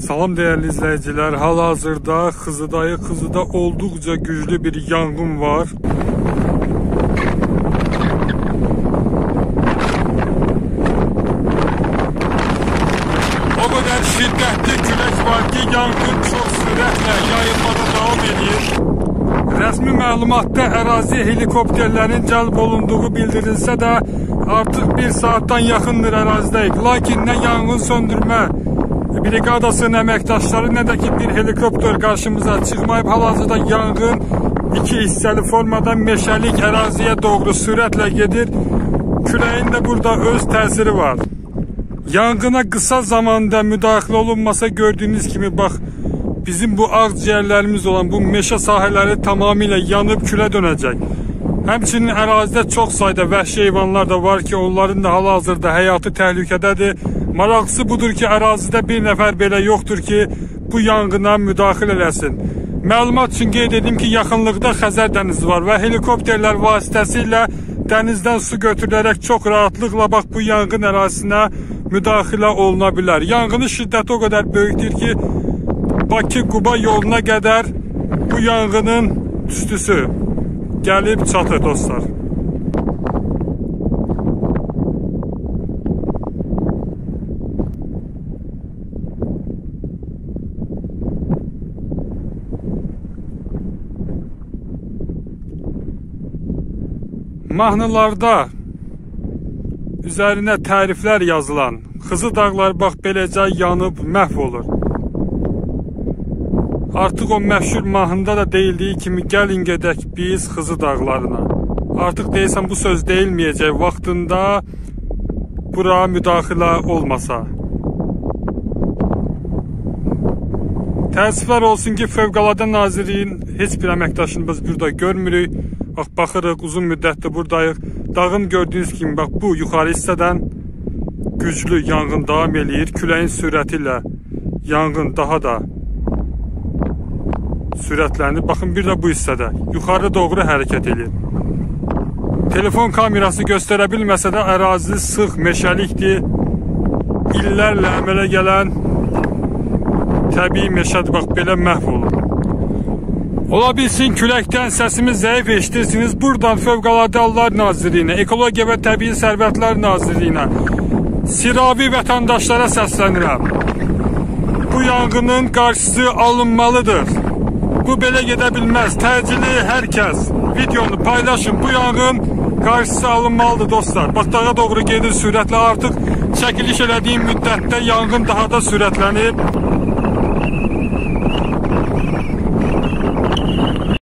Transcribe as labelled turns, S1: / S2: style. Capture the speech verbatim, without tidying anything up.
S1: Salam değerli izleyiciler, hal-hazırda Xızıdayı Xızıda oldukça güçlü bir yangın var. O kadar şiddetli külək var ki, yangın çok sürətlə yayılmada davam edir. Rəsmi məlumatda ərazi helikopterlərin cəlb olunduğu bildirilsə də artıq bir saatdan yaxındır ərazidəyik. Lakin nə yangın söndürmə briqadasının əməkdaşları, nə də ki bir helikopter qarşımıza çıxmayıb. Hal-hazırda yangın iki hissəli formada meşəlik əraziyə doğru sürətlə gedir. Küləyin də burada öz təsiri var. Yangına qısa zamanda müdaxilə olunmasa, gördüyünüz kimi bax, bizim bu ağciyərlərimiz olan bu meşə sahələri tamamilə yanıb külə dönəcək. Həmçinin ərazidə çox sayda vəhşi heyvanlar da var ki, onların da hal-hazırda həyatı təhlükədədir. Maraqlısı budur ki, ərazidə bir nəfər belə yoxdur ki, bu yanğına müdaxilə eləsin. Məlumat üçün qeyd edim ki, yaxınlıqda Xəzər dənizi var və helikopterlər vasitəsilə dənizdən su götürülərək çox rahatlıqla bax bu yanğın ərazisinə müdaxilə oluna bilər. Yanğının şiddəti o qədər böyükdür ki, Bakı-Quba yoluna qədər bu yanğının tüstüsü gəlib çatır dostlar. Mahnılarda üzərinə təriflər yazılan Xızı dağlar bax beləcə yanıb məhv olur. Artıq o məşhur mahnıda da deyildiyi kimi gəlin gedək biz Xızı dağlarına. Artıq deyəsən bu söz deyilməyəcək vaxtında bura müdaxilə olmasa. Təəssüflər olsun ki, Fövqəladə Nazirliyin heç bir əməkdaşını biz burada görmürük. Bax, baxırıq, uzun müddətdir buradayıq. Dağın gördüyünüz kimi, bax, bu yuxarı hissədən güclü yanğın davam eləyir. Küləyin sürəti ilə yanğın daha da sürətlənir. Baxın, bir də bu hissədə yuxarı doğru hərəkət edir. Telefon kamerası göstərə bilməsə də ərazi sıx, meşəlikdir. İllərlə əmələ gələn təbii meşədir. Bax, belə məhv olur. Ola bilsin küləkdən səsimiz zəif eşidirsiniz. Buradan Fövqəladə Hallar Nazirliyinə, Ekologiya və Təbii Sərvətlər Nazirliyinə, Siravi vətəndaşlara səslənirəm. Bu yanğının qarşısı alınmalıdır. Bu belə gedə bilməz. Təcili hər kəs videonu paylaşın. Bu yanğın qarşısı alınmalıdır dostlar. Bax, dağa doğru gedir sürətlə. Artıq çəkiliş elədiyim müddətdə yanğın daha da sürətlənib.